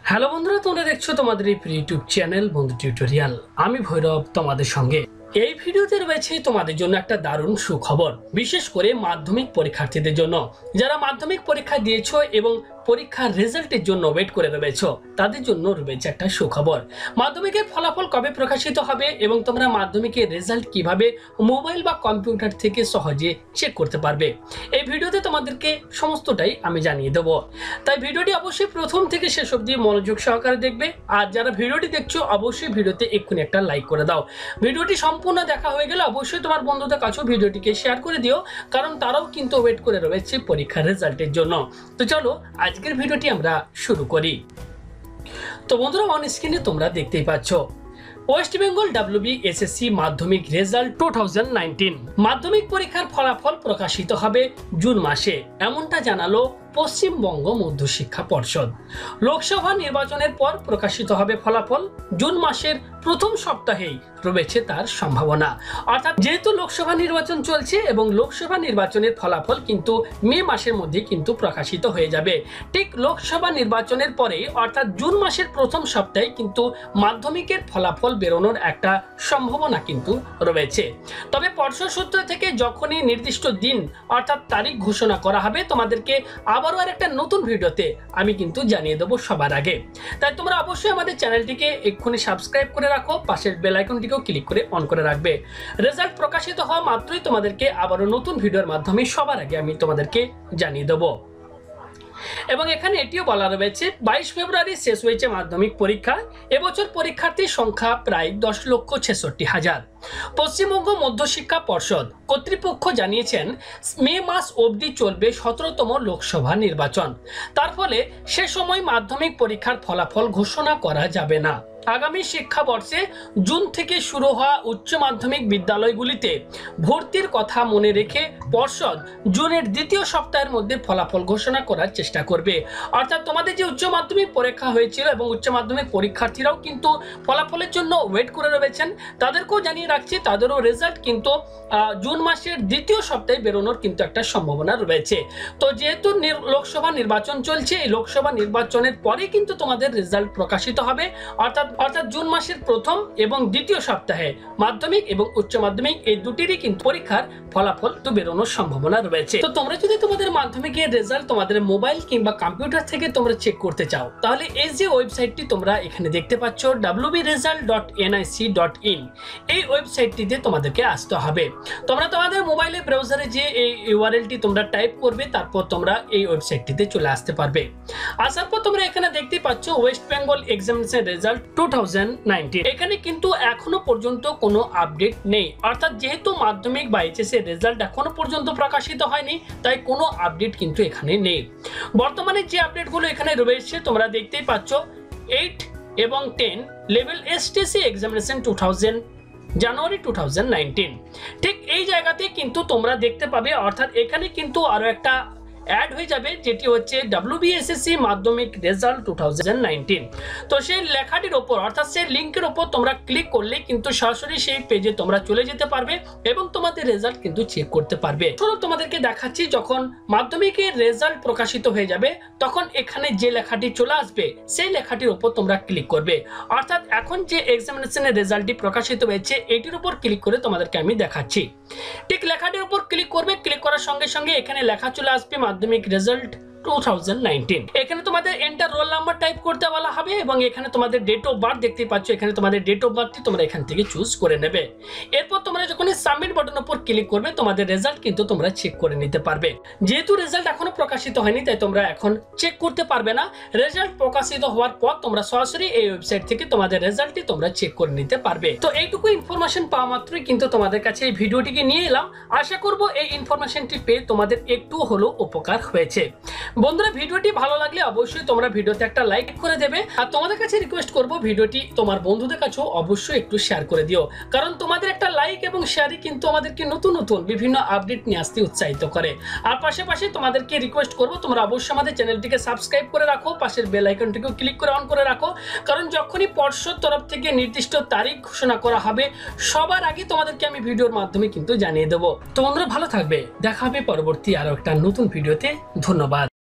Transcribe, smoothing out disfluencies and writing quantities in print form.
Hello বন্ধুরা, তোমরা দেখছো তোমাদের এই ইউটিউব চ্যানেল বন্ধু টিউটোরিয়াল। আমি ভৈরব তোমাদের সঙ্গে। এই ভিডিওতে রয়েছে তোমাদের জন্য একটা দারুণ সুখবর, বিশেষ করে মাধ্যমিক পরীক্ষার্থীদের জন্য। যারা মাধ্যমিক পরীক্ষা দিয়েছো এবং পরীক্ষার রেজাল্টের জন্য ওয়েট করে রয়েছে, তাদের জন্য রয়েছে একটা সুখবর। মাধ্যমিকের ফলাফল কবে প্রকাশিত হবে এবং তোমরা মাধ্যমিকের রেজাল্ট কিভাবে মোবাইল বা কম্পিউটার থেকে সহজে চেক করতে পারবে, এই ভিডিওতে তোমাদেরকে সমস্তটাই আমি জানিয়ে দেবো। তাই ভিডিওটি অবশ্যই প্রথম থেকে শেষ অবধি মনোযোগ সহকারে দেখবে। আর যারা ভিডিওটি দেখছো অবশ্যই ভিডিওতে এক্ষুনি একটা লাইক করে দাও। ভিডিওটি সম্পূর্ণ দেখা হয়ে গেলে অবশ্যই তোমার বন্ধুদের কাছেও ভিডিওটিকে শেয়ার করে দিও, কারণ তারাও কিন্তু ওয়েট করে রয়েছে পরীক্ষার রেজাল্টের জন্য। তো চলো আজকের ভিডিওটি আমরা শুরু করি। তো বন্ধুরা, অন স্ক্রিনে তোমরা দেখতেই পাচ্ছ ওয়েস্ট বেঙ্গল WBSSC মাধ্যমিক রেজাল্ট 2019। মাধ্যমিক পরীক্ষার ফলাফল প্রকাশিত হবে জুন মাসে, এমনটা জানালো পশ্চিমবঙ্গ মধ্যশিক্ষা পর্ষদ। লোকসভা নির্বাচনের পর প্রকাশিত হবে ফলাফল। জুন মাসের প্রথম সপ্তাহেই রয়েছে তার সম্ভাবনা। অর্থাৎ যেহেতু লোকসভা নির্বাচন চলছে এবং লোকসভা নির্বাচনের ফলাফল কিন্তু মে মাসের মধ্যে কিন্তু প্রকাশিত হয়ে যাবে। ঠিক লোকসভা নির্বাচনের পরে অর্থাৎ জুন মাসের প্রথম সপ্তাহে কিন্তু মাধ্যমিকের ফলাফল বেরোনোর একটা সম্ভাবনা কিন্তু রয়েছে। তবে পর্ষদ সূত্র থেকে যখনই নির্দিষ্ট দিন অর্থাৎ তারিখ ঘোষণা করা হবে, তোমাদেরকে আবারও একটা নতুন ভিডিওতে আমি কিন্তু জানিয়ে দেবো সবার আগে। তাই তোমরা অবশ্যই আমাদের চ্যানেলটিকে এক্ষুনি সাবস্ক্রাইব করে রাখো, পাশের বেল আইকনটিকেও ক্লিক করে অন করে রাখবে। রেজাল্ট প্রকাশিত হওয়া মাত্রই তোমাদেরকে আবারও নতুন ভিডিওর মাধ্যমে সবার আগে আমি তোমাদেরকে জানিয়ে দেবো। এবং এখানে এটিও বলা রয়েছে 22 ফেব্রুয়ারি শেষ হয়েছে মাধ্যমিক পরীক্ষা। এবছর পরীক্ষার্থীর সংখ্যা প্রায় 10,66,000। পশ্চিমবঙ্গ মধ্যশিক্ষা পর্ষদ কর্তৃপক্ষ জানিয়েছেন মে মাস অবধি চলবে 17তম লোকসভা নির্বাচন। তার ফলে সে সময় মাধ্যমিক পরীক্ষার ফলাফল ঘোষণা করা যাবে না। আগামী শিক্ষাবর্ষে জুন থেকে শুরু হওয়া উচ্চ মাধ্যমিক বিদ্যালয়গুলিতে ভর্তির কথা মনে রেখে পর্ষদ জুনের দ্বিতীয় সপ্তাহের মধ্যে ফলাফল ঘোষণা করার চেষ্টা করবে। অর্থাৎ তোমাদের যে উচ্চ মাধ্যমিক পরীক্ষা হয়েছিল এবং উচ্চ মাধ্যমিক পরীক্ষার্থীরাও কিন্তু ফলাফলের জন্য ওয়েট করে রয়েছেন, তাদেরকেও জানিয়ে রাখছি তাদেরও রেজাল্ট কিন্তু জুন মাসের দ্বিতীয় সপ্তাহে বেরোনোর কিন্তু একটা সম্ভাবনা রয়েছে। তো যেহেতু লোকসভা নির্বাচন চলছে, এই লোকসভা নির্বাচনের পরে কিন্তু তোমাদের রেজাল্ট প্রকাশিত হবে। অর্থাৎ জুন মাসের প্রথম এবং দ্বিতীয় সপ্তাহে মাধ্যমিক এবং উচ্চ মাধ্যমিক এই দুটিরই কিন্তু পরীক্ষার ফলাফল তো বেরোনোর সম্ভাবনা রয়েছে। তো তোমরা যদি তোমাদের মাধ্যমিকের রেজাল্ট তোমাদের মোবাইল কিংবা কম্পিউটার থেকে তোমরা চেক করতে চাও, তাহলে এই যে ওয়েবসাইটটি তোমরা এখানে দেখতে পাচ্ছ wbresult.nic.in, এই ওয়েবসাইটটিতে তোমাদেরকে আসতে হবে। তোমরা তোমাদের মোবাইলে ব্রাউজারে যে এই ইউআরএলটি তোমরা টাইপ করবে, তারপর তোমরা এই ওয়েবসাইটটিতে চলে আসতে পারবে। আসার পর তোমরা এখানে দেখতে পাচ্ছ ওয়েস্ট বেঙ্গল এক্সামিনেশন রেজাল্ট 2019। এখানে কিন্তু এখনো পর্যন্ত কোনো আপডেট নেই। অর্থাৎ যেহেতু মাধ্যমিক বা এইচএসসি এর রেজাল্ট এখনো পর্যন্ত প্রকাশিত হয়নি, তাই কোনো আপডেট কিন্তু এখানে নেই। বর্তমানে যে আপডেটগুলো এখানে রয়েছে তোমরা দেখতেই পাচ্ছ 8 এবং 10 লেভেল এসটিসি এক্সামিনেশন 2000 জানুয়ারি 2019। ঠিক এই জায়গাতে কিন্তু তোমরা দেখতে পাবে। অর্থাৎ এখানে কিন্তু আরো একটা অ্যাড হয়ে যাবে, যেটি হচ্ছে WBSSC মাধ্যমিক রেজাল্ট 2019। তো সেই লেখাটির ওপর অর্থাৎ সেই লিঙ্কের ওপর তোমরা ক্লিক করলে কিন্তু সরাসরি সেই পেজে তোমরা চলে যেতে পারবে এবং তোমাদের রেজাল্ট কিন্তু চেক করতে পারবে। চলো তোমাদেরকে দেখাচ্ছি, যখন মাধ্যমিকের রেজাল্ট প্রকাশিত হয়ে যাবে তখন এখানে যে লেখাটি চলে আসবে সেই লেখাটির ওপর তোমরা ক্লিক করবে। অর্থাৎ এখন যে এক্সামিনেশনের রেজাল্টটি প্রকাশিত হয়েছে এটির উপর ক্লিক করে তোমাদেরকে আমি দেখাচ্ছি। ঠিক লেখাটির উপর ক্লিক করবে, ক্লিক করার সঙ্গে সঙ্গে এখানে লেখা চলে আসবে মাধ্যমিক রেজাল্ট 2019। এখানে তোমাদের এন্টার রোল নাম্বার টাইপ করতে বলা হবে এবং এখানে তোমাদের ডেট অফ বার্থ দেখতে পাচ্ছ। এখানে তোমাদের ডেট অফ বার্থটি তোমরা এখান থেকে চুজ করে নেবে। এরপর তোমরা যখন সাবমিট বাটনের উপর ক্লিক করবে তোমাদের রেজাল্ট কিন্তু তোমরা চেক করে নিতে পারবে। যেহেতু রেজাল্ট এখনো প্রকাশিত হয়নি, তাই তোমরা এখন চেক করতে পারবে না। রেজাল্ট প্রকাশিত হওয়ার পর তোমরা সরাসরি এই ওয়েবসাইট থেকে তোমাদের রেজাল্টটি তোমরা চেক করে নিতে পারবে। তো এইটুকু ইনফরমেশন পাওয়া মাত্রই কিন্তু তোমাদের কাছে এই ভিডিওটিকে নিয়ে এলাম। আশা করব এই ইনফরমেশনটি পেয়ে তোমাদের একটু হলেও উপকার হয়েছে। বন্ধুরা, ভিডিওটি ভালো লাগলে অবশ্যই তোমরা ভিডিওতে একটা লাইক করে দেবে। আর তোমাদের কাছে রিকোয়েস্ট করব ভিডিওটি তোমার বন্ধুদের কাছেও অবশ্যই একটু শেয়ার করে দিও, কারণ তোমাদের একটা লাইক এবং শেয়ারই কিন্তু আমাদেরকে নতুন নতুন বিভিন্ন আপডেট নিয়ে আসতে উৎসাহিত করে। আর পাশাপাশি তোমাদেরকে রিকোয়েস্ট করব তোমরা অবশ্যই আমাদের চ্যানেলটিকে সাবস্ক্রাইব করে রাখো, পাশের বেল আইকনটিকেও ক্লিক করে অন করে রাখো, কারণ যখনই পর্ষদ তরফ থেকে নির্দিষ্ট তারিখ ঘোষণা করা হবে সবার আগে তোমাদেরকে আমি ভিডিওর মাধ্যমে কিন্তু জানিয়ে দেবো। তো বন্ধুরা ভালো থাকবে, দেখা হবে পরবর্তী আরো একটা নতুন ভিডিওতে। ধন্যবাদ।